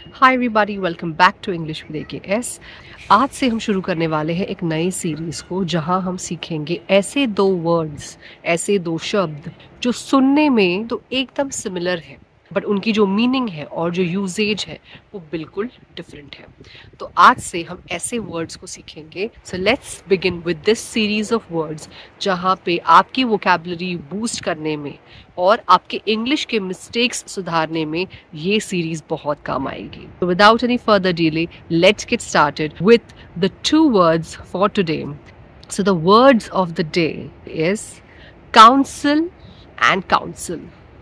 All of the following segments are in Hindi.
Hi everybody, welcome back to English with AKS। आज से हम शुरू करने वाले हैं एक नई सीरीज़ को जहां हम सीखेंगे ऐसे दो वर्ड्स, ऐसे दो शब्द जो सुनने में तो एकदम सिमिलर है बट उनकी जो मीनिंग है और जो यूजेज है वो बिल्कुल डिफरेंट है। तो आज से हम ऐसे वर्ड्स को सीखेंगे। So let's begin with this series of words जहाँ पे आपकी वोकैबुलरी बूस्ट करने में और आपके इंग्लिश के मिस्टेक्स सुधारने में ये सीरीज बहुत काम आएगी। So without any further delay, let's get started with the two words for today. So the words of the day is counsel and counsel.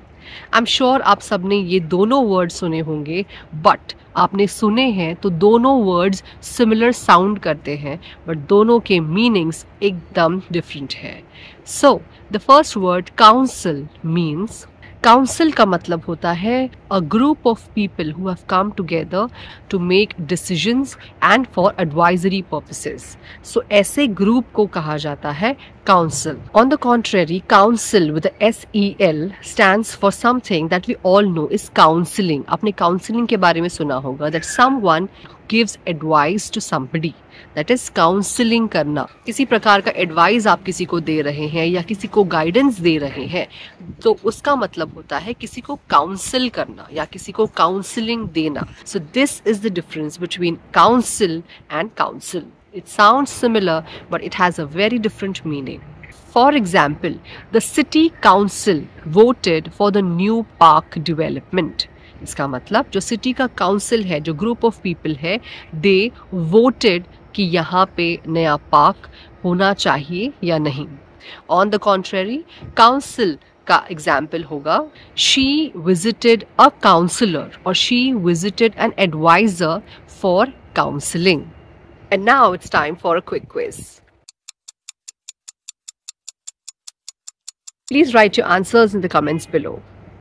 I am sure आप सबने ये दोनों वर्ड सुने होंगे, बट आपने सुने हैं तो दोनों वर्ड्स सिमिलर साउंड करते हैं बट दोनों के मीनिंग्स एकदम डिफरेंट है। So the first word council means, council का मतलब होता है a group of people who have come together to make decisions and for advisory purposes. So ऐसे ग्रुप को कहा जाता है council. On the contrary, counsel with the SEL stands for something that we all know is counseling. आपने counseling के बारे में सुना होगा, that someone gives advice to somebody. That is counseling करना। किसी प्रकार का advice आप किसी को दे रहे हैं या किसी को guidance दे रहे हैं तो उसका मतलब होता है किसी को counsel करना या किसी को counseling देना। So this is the difference between counsel and counsel. It sounds similar, but it has a very different meaning. For example, the city council voted for the new park development. इसका मतलब जो सिटी का काउंसिल है, जो ग्रुप ऑफ पीपल है, दे वोटेड कि यहाँ पे नया पार्क होना चाहिए या नहीं। ऑन द कॉन्ट्रेरी, काउंसिल का एग्जाम्पल होगा शी विजिटेड अ काउंसलर और she visited an adviser for counselling. And now it's time for a quick quiz. Please write your answers in the comments below.